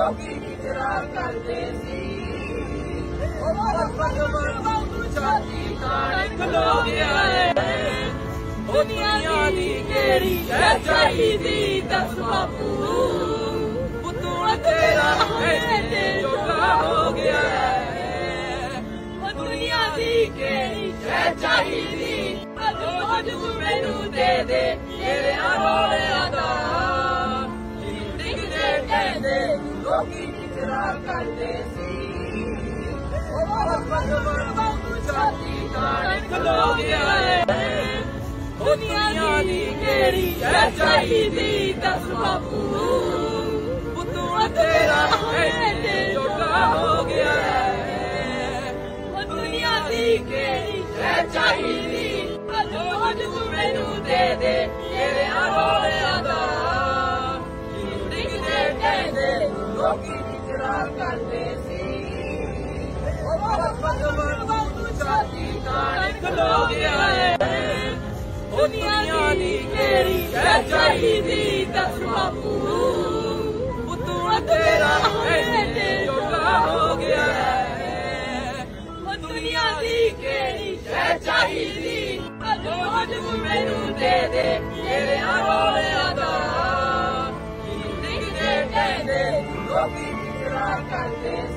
ਲੋਕੀ ਵਿਚਾਰਾ ਕਰਦੇ ਸੀ। ਉਹ ਭਗਵਾਨ ਨੂੰ ਛਾਤੀ ਤਾਣ ਖਲੋ ਗਿਆ ਏ। ਦੁਨੀਆ ਦੀ ਕਿਹੜੀ ਹੈ ਚਾਹੀਦੀ ਦੱਸ ਬਾਪੂ, ਪੁੱਤੂ ਤੇਰਾ ਐਡੇ ਜੋਗਾ ਹੋ ਗਿਆ ਏ। ਉਹ ਦੁਨੀਆ ਦੀ ਕਿਹੜੀ ਹੈ ਚਾਹੀਦੀ ਅੱਜ ਤੂੰ ਮੈਨੂੰ ਦੇ ਦੇ ਤੇਰੇ ਰੋਲਿਆਂ ਦਾ। ਡਿੱਗਦੇ ਕਹਿੰਦੇ ਲੋਕੀ ਵਿਚਾਰਾ ਕਰਦੇ ਸੀ। ਉਹ ਭਗਵਾਨ ਨੂੰ ਛਾਤੀ ਤਾਣ ਖਲੋ ਗਿਆ ਏ। ਦੁਨੀਆ ਦੀ ਕਿਹੜੀ ਹੈ ਚਾਹੀਦੀ ਦੱਸ ਬਾਪੂ, ਪੁੱਤੂ ਤੇਰਾ ਐਡੇ ਜੋਗਾ ਹੋ ਗਿਆ ਏ। ਉਹ ਦੁਨੀਆ ਦੀ ਕਿਹੜੀ ਹੈ ਚਾਹੀਦੀ ਅੱਜ ਤੂੰ ਮੈਨੂੰ ਦੇ ਦੇ ਤੇਰੇ ਰੋਲਿਆਂ ਦਾ। ਡਿੱਗਦੇ ਕਹਿੰਦੇ ਲੋਕੀ ਵਿਚਾਰਾ ਕਰਦੇ ਸੀ। ਉਹ ਭਗਵਾਨ ਨੂੰ ਛਾਤੀ ਤਾਣ ਖਲੋ ਗਿਆ ਏ। ਦੁਨੀਆ ਦੀ ਕਿਹੜੀ ਹੈ ਚਾਹੀਦੀ ਦੱਸ ਬਾਪੂ, ਪੁੱਤੂ ਤੇਰਾ ਐਡੇ ਜੋਗਾ ਹੋ ਗਿਆ ਏ। ਉਹ ਦੁਨੀਆ ਦੀ ਕਿਹੜੀ ਹੈ ਚਾਹੀਦੀ ਅੱਜ ਤੂੰ ਮੈਨੂੰ ਦੇ ਦੇ ਤੇਰੇ ਰੋਲਿਆਂ ਦਾ। ਡਿੱਗਦੇ ਕਹਿੰਦੇ ਲੋਕੀ ਵਿਚਾਰਾ ਕਰਦੇ